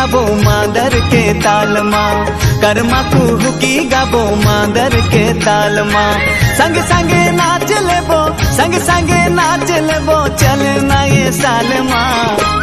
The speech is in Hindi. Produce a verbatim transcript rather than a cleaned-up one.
गाबो मांदर के ताल माँ, कर्मा कुहुकी गाबो मांदर के ताल माँ। संग संग नाच लेबो, संग संग नाच लेबो, चल ना ये साल माँ।